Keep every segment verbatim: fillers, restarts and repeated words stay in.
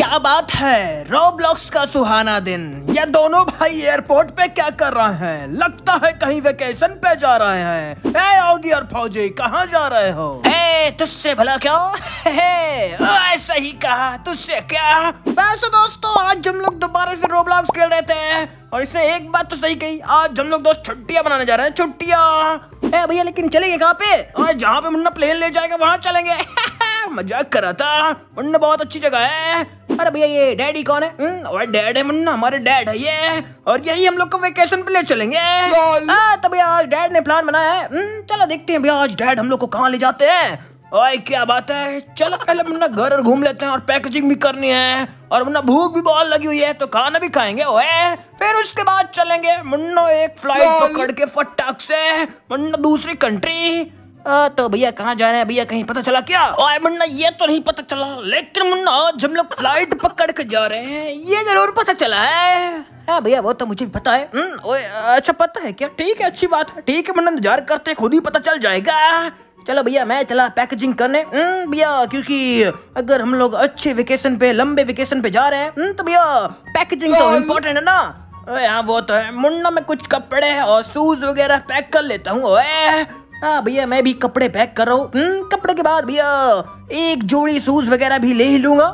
क्या बात है, रोब्लॉक्स का सुहाना दिन। ये दोनों भाई एयरपोर्ट पे क्या कर रहे हैं? लगता है कहीं वेकेशन पे जा रहे हैं। ए ओगी और फौजी, कहाँ जा रहे हो? ए, तुझसे भला क्या? ऐसा ही कहा, तुझसे क्या? वैसे दोस्तों, आज हम लोग दोबारा से रोब्लॉक्स खेल रहे थे और इसने एक बात तो सही कही, आज हम लोग दोस्त छुट्टियां मनाने जा रहे हैं। छुट्टियां। ए भैया, लेकिन चलेंगे कहाँ पे? और जहाँ पे मुन्ना प्लेन ले जाएगा वहाँ चलेंगे। मजाक कर रहा था, मुन्ना बहुत अच्छी जगह है। अरे भैया, ये डैडी कौन है? और डैड है मुन्ना, हमारे डैड है ये, और यही हम लोग को वेकेशन पे ले चलेंगे। हाँ, तो भैया आज डैड ने प्लान बनाया है। चलो देखते हैं भैया आज डैड हम लोग को कहाँ ले जाते हैं। ओए क्या बात है, चलो पहले मुन्ना घर और घूम लेते हैं और पैकेजिंग भी करनी है, और मुन्ना भूख भी बहुत लगी हुई है तो खाना भी खाएंगे। ओए फिर उसके बाद चलेंगे मुन्ना एक फ्लाइट पकड़ के फटाक से मुन्ना दूसरी कंट्री। आ, तो भैया कहाँ जा रहे हैं भैया, कहीं पता चला क्या? ओए मुन्ना ये तो नहीं पता चला, लेकिन मुन्ना आज हम लोग फ्लाइट पकड़ के जा रहे हैं ये जरूर पता चला है। हाँ भैया, वो तो मुझे भी पता है। ओए अच्छा पता है क्या? ठीक है, अच्छी बात है। ठीक है मुन्ना, इंतजार करते खुद ही पता चल जाएगा। चलो भैया, मैं चला पैकेजिंग करने। भैया क्योंकि अगर हम लोग अच्छे वेकेशन पे, लंबे वेकेशन पे जा रहे हैं तो भैया पैकेजिंग तो इम्पोर्टेंट है ना। हाँ वो तो है मुन्ना, मैं कुछ कपड़े और शूज वगैरह पैक कर लेता हूँ। ओए हाँ भैया, मैं भी कपड़े पैक कर रहा हूँ। कपड़े के बाद भैया एक जोड़ी शूज वगैरह भी ले ही लूंगा।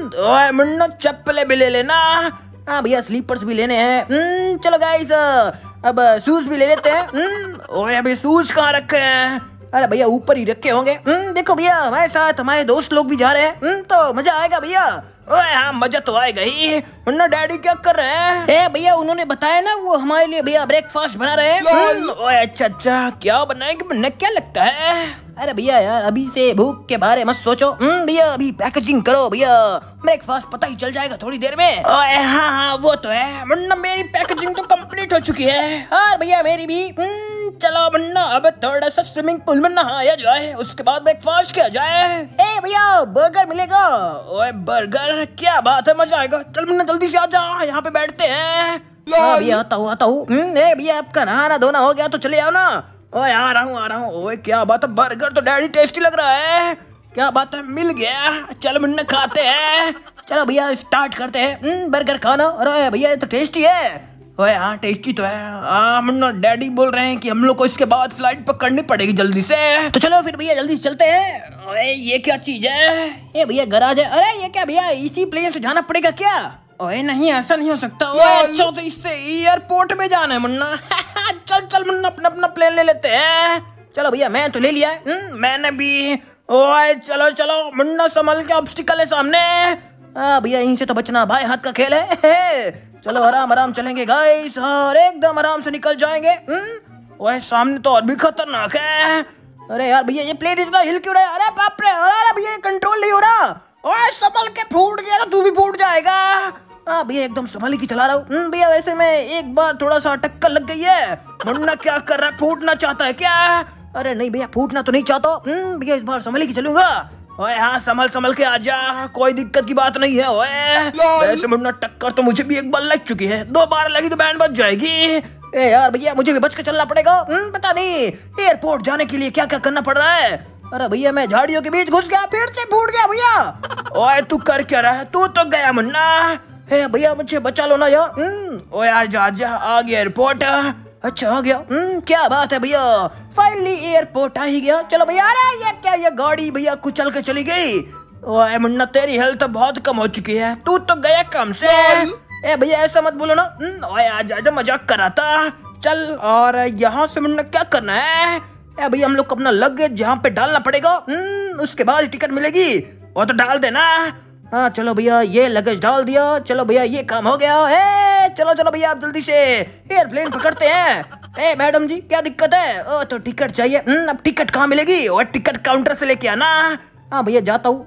ओए मुन्ना चप्पलें भी ले लेना। हाँ भैया, स्लीपर्स भी लेने हैं। चलो गाइस, अब शूज भी ले लेते हैं। ओए अभी शूज कहाँ रखे हैं? अरे भैया, ऊपर ही रखे होंगे। देखो भैया, हमारे साथ हमारे दोस्त लोग भी जा रहे हैं तो मजा आएगा भैया। ओए हाँ, मजा तो आएगा ही। मुन्ना डैडी क्या कर रहे हैं? ए भैया, उन्होंने बताया ना वो हमारे लिए भैया ब्रेकफास्ट बना रहे हैं। ओए अच्छा अच्छा, क्या बनाएंगे मुन्ना, क्या लगता है? अरे भैया यार, अभी से भूख के बारे मत सोचो। भैया अभी पैकेजिंग करो भैया, ब्रेकफास्ट पता ही चल जाएगा थोड़ी देर में। ओए हाँ हाँ वो तो है मुन्ना, मेरी पैकेजिंग तो कंप्लीट हो चुकी है। और भैया मेरी भी। चलो मुन्ना, अब थोड़ा सा स्विमिंग पूल में नहाया जाए, उसके बाद ब्रेकफास्ट किया जाए। ए भैया, बर्गर मिलेगा? ओए बर्गर, क्या बात है, मजा आएगा। चल मुन्ना जल्दी से आ जा, यहाँ पे बैठते हैं। भैया आता हूँ आता हूँ। ए भैया, आपका नहाना धोना हो गया तो चले आओ ना। ओए आ रहा हूँ आ रहा हूँ। ओए क्या बात है, बर्गर तो डैडी टेस्टी लग रहा है। क्या बात है, मिल गया। चल मुन्ना खाते हैं। चलो भैया स्टार्ट करते हैं बर्गर खाना। अरे भैया, ये तो टेस्टी है। ओए हाँ टेस्टी तो है। हाँ मुन्ना, डैडी बोल रहे हैं कि हम लोग को इसके बाद फ्लाइट पकड़नी पड़ेगी जल्दी से। तो चलो फिर भैया जल्दी से चलते हैं। ओए ये क्या चीज है? ये भैया गराज है। अरे ये क्या भैया, इसी प्लेन से जाना पड़ेगा क्या? ओए नहीं, ऐसा नहीं हो सकता। ओए अच्छा, तो इससे एयरपोर्ट में जाना है मुन्ना। चल चल मुन्ना, अपना अपना प्लेन ले लेते हैं। चलो भैया, मैं तो ले लिया है। मैंने भी। ओए चलो चलो मुन्ना, संभल के, ऑब्स्टिकल है सामने। हाँ भैया, इनसे तो बचना भाई हाथ का खेल है। चलो आराम आराम चलेंगे गाइस, और एकदम आराम से निकल जाएंगे। ओए सामने तो और भी खतरनाक है। अरे यार भैया, ये प्लेन इतना हिल क्यों रहा है? अरे बाप रे, अरे भैया कंट्रोल नहीं हो रहा। ओए संभल के, फूट गया तो तू भी फूट जाएगा। हाँ भैया, एकदम संभाल के चला रहा हूँ। भैया वैसे में एक बार थोड़ा सा टक्कर लग गई है। मुन्ना क्या कर रहा है, फूटना चाहता है क्या? अरे नहीं भैया, फूटना तो नहीं चाहता। भैया इस बार संभाल के चलूंगा। ओए हाँ, संभल संभल के आजा, कोई दिक्कत की बात नहीं है। ओए वैसे मुन्ना, टक्कर तो मुझे भी एक बार लग चुकी है, दो बार लगी तो बैंड बज जाएगी। ए यार भैया, मुझे भी बच के चलना पड़ेगा। पता नहीं एयरपोर्ट जाने के लिए क्या क्या करना पड़ रहा है। अरे भैया, मैं झाड़ियों के बीच घुस गया, फिर से फूट गया भैया। ओए तू कर क्या रहा है, तू तो गया मुन्ना। हे भैया, मुझे बचा लो ना यार। ओए आजा आजा, आ गया एयरपोर्ट। अच्छा आ गया। क्या बात है भैया, फाइनली एयरपोर्ट आ ही गया। चलो भैया। अरे ये क्या, ये गाड़ी भैया कुचल के चली गई। ओए मुन्ना, तेरी हेल्थ तो बहुत कम हो चुकी है, तू तो गया कम से। ए भैया, ऐसा मत बोलो ना। ओए आजा आजा, मजाक कर रहा था। चल, और यहाँ से मुन्ना क्या करना है? ए भैया, हम लोग को अपना लगेज यहाँ पे डालना पड़ेगा। उसके बाद टिकट मिलेगी। वो तो डाल देना। हाँ चलो भैया, ये लगेज डाल दिया। चलो भैया, ये काम हो गया। ए चलो चलो भैया, आप जल्दी से एयरप्लेन पकड़ते हैं। ए मैडम जी, क्या दिक्कत है? ओ तो टिकट चाहिए। अब टिकट कहाँ मिलेगी? और टिकट काउंटर से लेके आना। हाँ भैया, जाता हूँ।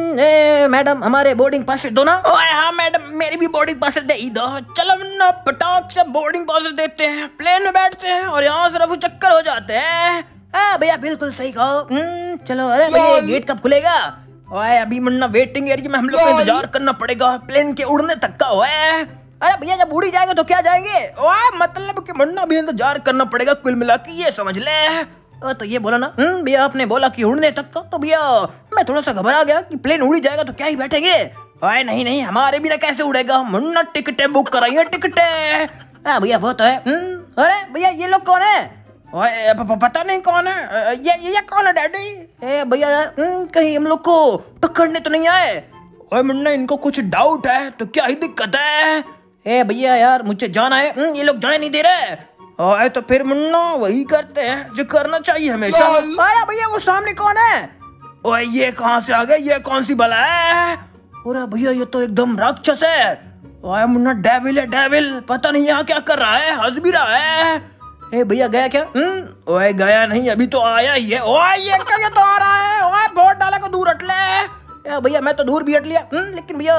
ए मैडम, हमारे बोर्डिंग पास दो ना। ओए हाँ मैडम, मेरी भी बोर्डिंग पास दे ही दो। चलो ना, पटाख से बोर्डिंग पास देते हैं, प्लेन में बैठते हैं और यहाँ से रफू चक्कर हो जाते हैं। हाँ भैया, बिल्कुल सही कहो। चलो। अरे भैया, गेट कब खुलेगा? ओए अभी मुन्ना, वेटिंग एरिया में हम लोग को इंतजार करना पड़ेगा प्लेन के उड़ने तक का। ओए अरे भैया, जब उड़ी जाएगा तो क्या जाएंगे? ओए मतलब कि मुन्ना, भी इंतजार करना पड़ेगा कुल मिला के, ये समझ ले। तो ये बोला ना भैया, आपने बोला कि उड़ने तक का, तो भैया मैं थोड़ा सा घबरा गया कि प्लेन उड़ी जाएगा तो क्या ही बैठेंगे। ओए नहीं नहीं, हमारे बिना कैसे उड़ेगा मुन्ना, टिकटें बुक कराइए टिकटें। हाँ भैया वो तो है। अरे भैया ये लोग कौन है? ओए पता नहीं कौन है ये ये कौन है डैडी? ए भैया यार कहीं हम लोग को पकड़ने तो नहीं आए? ओए मुन्ना इनको कुछ डाउट है तो क्या ही दिक्कत है? ए भैया यार मुझे जाना है, ये लोग जाने नहीं दे रहे। ओए तो फिर मुन्ना वही करते हैं जो करना चाहिए हमेशा। अरे भैया वो सामने कौन है? ओए ये कहाँ से आ गए, ये कौन सी बला है? अरे भैया ये तो एकदम राक्षस है। ओए मुन्ना डेविल है डेविल, पता नहीं यहाँ क्या कर रहा है, हंस भी रहा है। ए भैया गया क्या? ओए गया नहीं, अभी तो आया ही है। ओए ये क्या, ये तो आ रहा है। ओए वोट डाले को दूर हट ले। भैया मैं तो दूर भी हट लिया, लेकिन भैया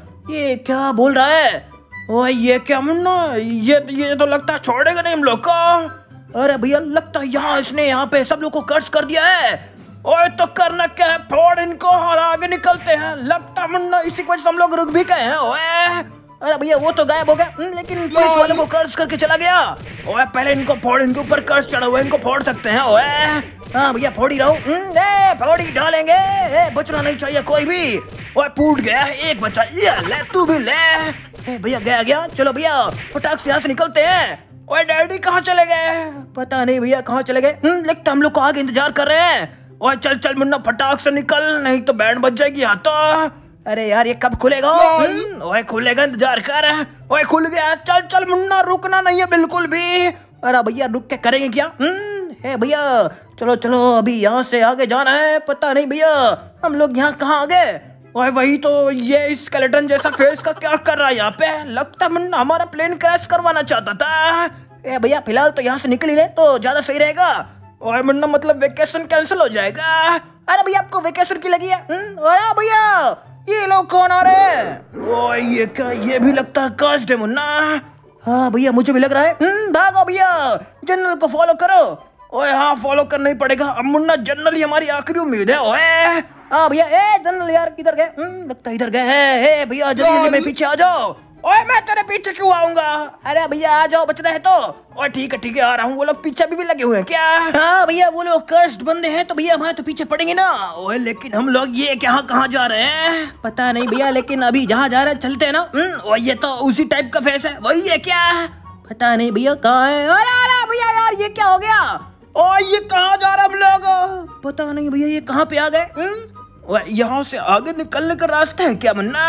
ये क्या बोल रहा है? ओए ये क्या मुन्ना, ये ये तो लगता है छोड़ेगा नहीं हम लोग को। अरे भैया लगता है यहाँ इसने यहाँ पे सब लोग को कर्ज कर दिया है। ओए तो करना क्या है, फोड़ इनको और आगे निकलते हैं। लगता मुन्ना इसी को हम लोग रुक भी गए हैं। ओए अरे भैया वो तो गायब हो गया, लेकिन पुलिस वालों को कर्ज करके चला गया। ओए पहले इनको फोड़, इनके ऊपर कर्ज चढ़ा हुआ है, इनको फोड़ सकते हैं। ओए हाँ भैया फोड़ ही रहो, ए फोड़ ही डालेंगे, ए बचना नहीं चाहिए कोई भी। ओए फूट गया, एक बचा, ये ले तू भी ले। भैया गया गया, चलो भैया फटाक से यहाँ से निकलते हैं। ओए डैडी कहाँ चले गए? पता नहीं भैया कहाँ चले गए, लगता हम लोग को आगे इंतजार कर रहे हैं। ओए चल चल मुन्ना फटाक से निकल, नहीं तो बैंड बज जाएगी यहाँ तो। अरे यार ये कब खुलेगा? ओए खुलेगा, इंतजार कर। ओए खुल गया, चल चल मुन्ना, रुकना नहीं है बिल्कुल भी। अरे भैया रुक के करेंगे क्या? है भैया चलो चलो अभी यहाँ से आगे जाना है। पता नहीं भैया हम लोग यहाँ कहाँ आ गए। ओए वही तो, ये स्केलेटन जैसा फेस का क्या कर रहा है यहाँ पे? लगता मुन्ना हमारा प्लेन क्रैश करवाना चाहता था। ए भैया फिलहाल तो यहाँ से निकल ही रहे तो ज्यादा सही रहेगा। ओए मुन्ना मतलब वेकेशन कैंसिल हो जाएगा। अरे भैया आपको वेकेशन की लगी है? अरे भैया ये लोग कौन आ रहे हैं? ओए ये क्या, ये भी लगता है कास्ट है मुन्ना। हाँ भैया मुझे भी लग रहा है। भागो भैया, जनरल को फॉलो करो। ओए हाँ फॉलो करना ही पड़ेगा अब मुन्ना, जनरल ही हमारी आखिरी उम्मीद है। ओए हाँ भैया, ए जनरल यार किधर गए? लगता है इधर गए हैं। भैया जल्दी जल्दी मेरे पीछे आ जाओ। ओए मैं तेरे पीछे क्यों आऊंगा? अरे भैया आ जाओ, बच रहे तो। ओए ठीक है ठीक है आ रहा हूँ। वो लोग पीछे भी, भी लगे हुए हैं क्या? हाँ भैया वो लोग कर्स्ड बंदे हैं तो भैया हमारे तो पीछे पड़ेंगे ना। ओए लेकिन हम लोग ये कहाँ कहाँ जा रहे हैं? पता नहीं भैया, लेकिन अभी जहाँ जा रहे हैं चलते हैं ना। ओए ये तो उसी टाइप का फेस है, वही है क्या? पता नहीं भैया कहाँ है। अरे अरे भैया यार ये क्या हो गया? ओए ये कहाँ जा रहे हम लोग? पता नहीं भैया ये कहाँ पे आ गए। ओए यहाँ से आगे निकलने का रास्ता है क्या मुन्ना?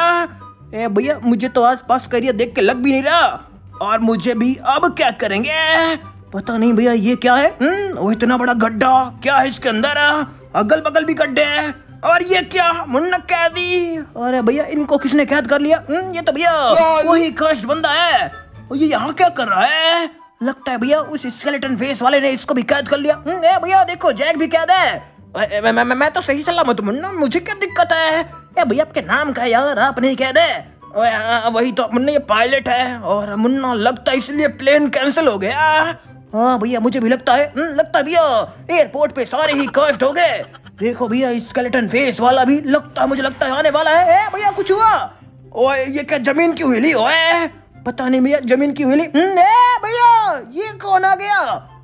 ए भैया मुझे तो आसपास का एरिया देख के लग भी नहीं रहा। और मुझे भी, अब क्या करेंगे? पता नहीं भैया ये क्या है? वो इतना बड़ा गड्ढा, क्या है इसके अंदर? अगल बगल भी गड्ढे हैं। और ये क्या मुन्ना, कैदी? अरे भैया इनको किसने कैद कर लिया? ये तो भैया वही कर्स्ड बंदा है। ये यहाँ क्या कर रहा है? लगता है भैया उस स्केलेटन फेस वाले ने इसको भी कैद कर लिया। ए भैया देखो जैक भी कैद है। मैं, मैं, मैं, मैं तो सही सलामत मुन्ना, मुझे क्या दिक्कत है? ए भैया आपके नाम का यार, आप नहीं कैद है? ओए हाँ वही तो मुन्ना, ये पायलट है। और मुन्ना लगता है इसलिए प्लेन कैंसिल हो गया। हाँ भैया मुझे भी लगता है। लगता है भैया एयरपोर्ट पे सारे ही कर्स्ड हो गए। देखो भैया स्केलेटन फेस वाला भी लगता है, मुझे लगता है आने वाला है। ए भैया कुछ हुआ? ओए ये क्या जमीन क्यों हिली? ओए पता नहीं भैया जमीन क्यों हिली। ए भैया ये कौन आ गया?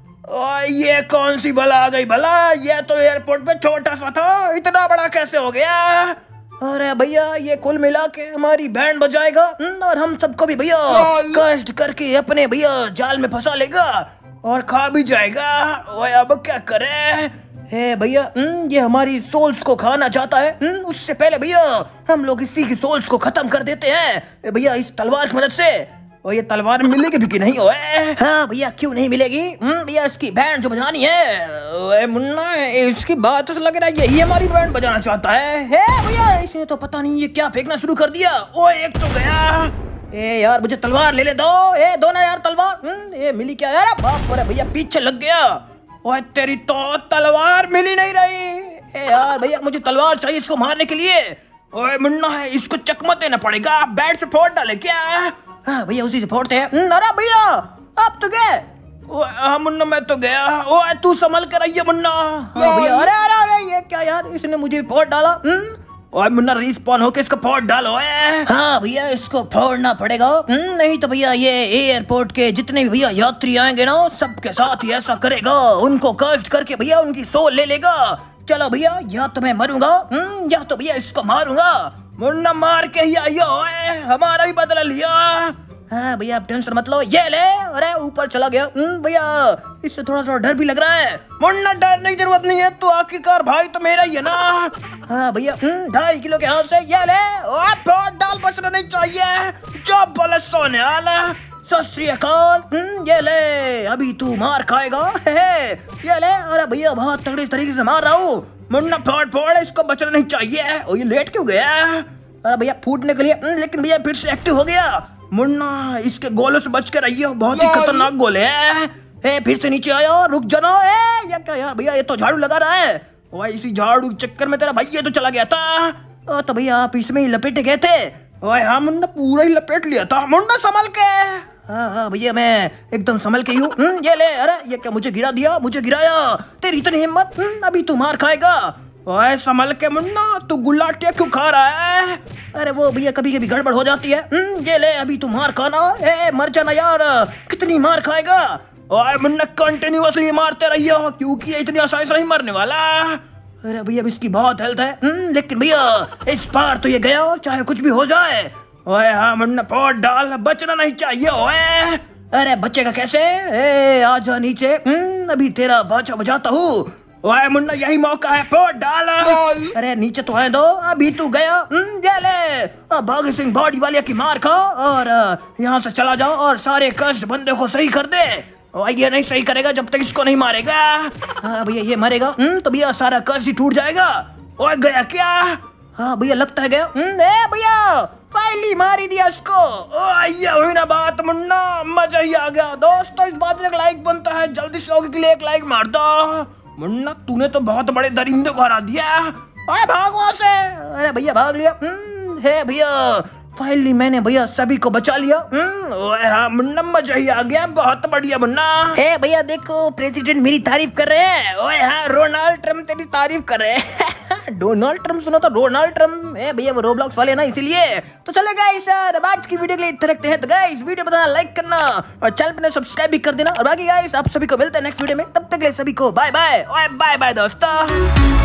ओए ये कौन सी बला आ गई भला? ये तो एयरपोर्ट पे छोटा सा था, इतना बड़ा कैसे हो गया? अरे भैया ये कुल मिला के हमारी बैंड बजाएगा और हम सबको भी भैया कष्ट करके अपने भैया जाल में फंसा लेगा और खा भी जाएगा। ओए अब क्या करे? है भैया ये हमारी सोल्स को खाना चाहता है। उससे पहले भैया हम लोग इसी की सोल्स को खत्म कर देते हैं भैया इस तलवार की मदद से। और ये तलवार मिलेगी भी कि नहीं? ओए हाँ भैया क्यों नहीं मिलेगी भैया, इसकी बैंड जो बजानी है। ओए मुन्ना इसकी बात से लग रहा है यही हमारी बैंड बजाना चाहता है। है भैया इसने तो पता नहीं ये क्या फेंकना शुरू कर दिया। ओए एक तो गया। ए यार मुझे तलवार ले ले दो। ए दो ना यार तलवार। ए मिली क्या यार? बाप रे भैया पीछे लग गया। ओए तेरी तो तलवार मिली नहीं रही। ए यार भैया मुझे तलवार चाहिए इसको मारने के लिए। ओए मुन्ना है इसको चकमा देना पड़ेगा, बैट से फोड़ डाले क्या? हाँ भैया उसी से फोड़ते हैं। अरे भैया आप तो गए। हाँ मुन्ना मैं तो गया। ओए तू संभल कर रही है मुन्ना। हाँ भैया अरे अरे अरे ये क्या यार, इसने मुझे भी फोड़ डाला। ओए मुन्ना रिस्पॉन होके इसको फोड़ डालो। हाँ भैया इसको फोड़ना पड़ेगा, नहीं तो भैया ये एयरपोर्ट के जितने भी भैया यात्री आएंगे ना सबके साथ ही ऐसा करेगा, उनको कष्ट करके भैया उनकी सोल ले लेगा। चलो भैया या तो मैं मरूंगा या तो भैया इसको मारूंगा। मुन्ना मार के ही आइयो, हमारा भी बदला लिया। हाँ भैया आप टेंशन मत लो, ये ले। अरे ऊपर चला गया भैया, इससे थोड़ा थोड़ा डर भी लग रहा है। मुन्ना डरने की जरूरत नहीं है, तू आखिरकार भाई तो मेरा ही है ना। हाँ भैया ढाई किलो के हाथ से ये ले। ओए बहुत डाल बचना नहीं चाहिए, जो बोले सोने वाला। सत श्री अकाल। ये ले, अभी तू मार खाएगा। हे ये ले। अरे भैया बहुत तगड़ी तरीके से मार रहा हूँ। मुन्ना फोड़ फोड़, इसको बचना नहीं चाहिए। ओ ये लेट क्यों गया? अरे भैया फूटने के लिए, लेकिन भैया फिर से एक्टिव हो गया। मुन्ना इसके गोलों से बच के रहिए, बहुत ही खतरनाक गोले हैं। ए, फिर से नीचे आया, रुक जाना। ए, या क्या यार भैया, ये तो झाड़ू लगा रहा है। ओए इसी झाड़ू के चक्कर में तेरा भैया तो चला गया था। ओ, तो भैया आप इसमें ही लपेटे गए थे? ओए हाँ मुन्ना पूरा ही लपेट लिया था। मुन्ना संभल के। हाँ हाँ भैया मैं एकदम संभल के ही हूँ। ये ले। अरे ये क्या, मुझे गिरा दिया, मुझे गिराया। तेरी इतनी हिम्मत, अभी तू मार खाएगा। ओए संभल के मुन्ना, तू गुलाटिया क्यों खा रहा है? अरे वो भैया कभी कभी गड़बड़ हो जाती है। ये ले, अभी तू मार खाना। ए मर जाना यार, कितनी मार खाएगा? ओए मुन्ना कंटिन्यूअसली मारते रहिए, क्योंकि इतनी आसानी से नहीं मरने वाला। अरे भैया इसकी बहुत हेल्थ है, लेकिन भैया इस बार तो ये गया, चाहे कुछ भी हो जाए। ओए हाँ मुन्ना फोड़ डाल, बचना नहीं चाहिए। ओए अरे बचेगा कैसे? ए आजा नीचे, अभी तेरा बाजा बजाता हूँ। ओए मुन्ना यही मौका है, फोड़ डाल। अरे नीचे तो आए दो, अभी तू गया। ये ले, अब भगत सिंह बॉडी वाले की मार खा और यहाँ से चला जाओ और सारे कष्ट बंदे को सही कर दे। ओए ये नहीं सही करेगा जब तक इसको नहीं मारेगा। हाँ भैया ये मरेगा तो भैया सारा कष्ट ही टूट जाएगा। ओए गया क्या? हाँ भैया लगता है गया। ए भैया पहली मारी दिया इसको। ओए ये हुई ना बात मुन्ना, मजा ही आ गया। दोस्तों इस बात में एक लाइक बनता है, जल्दी से लोगों के लिए एक लाइक मार दो। मुन्ना तूने तो बहुत बड़े दरिंदे को हरा दिया। अरे भाग वहां से। अरे भैया भाग लिया। हे भैया फाइनली मैंने भैया सभी को बचा लिया। ओए हाँ मुन्ना मजा ही आ गया, बहुत बढ़िया मुन्ना। हे भैया देखो प्रेसिडेंट मेरी तारीफ कर रहे हैं। ओए हाँ रोनाल्ड ट्रम्प तेरी तारीफ कर रहे हैं। डोनाल्ड ट्रम्प सुना तो रोनाल्ड ट्रम्प है भैया, वो रोब्लॉक्स वाले ना इसीलिए। तो चले गाइस यार अब आज की वीडियो के लिए इतना रखते हैं। तो गाइस वीडियो बताना, लाइक करना और चैनल पे सब्सक्राइब भी कर देना। और बाकी गाइस आप सभी को मिलते हैं नेक्स्ट वीडियो में, तब तक के लिए सभी को बाय बाय। ओए बाय बाय दोस्तों।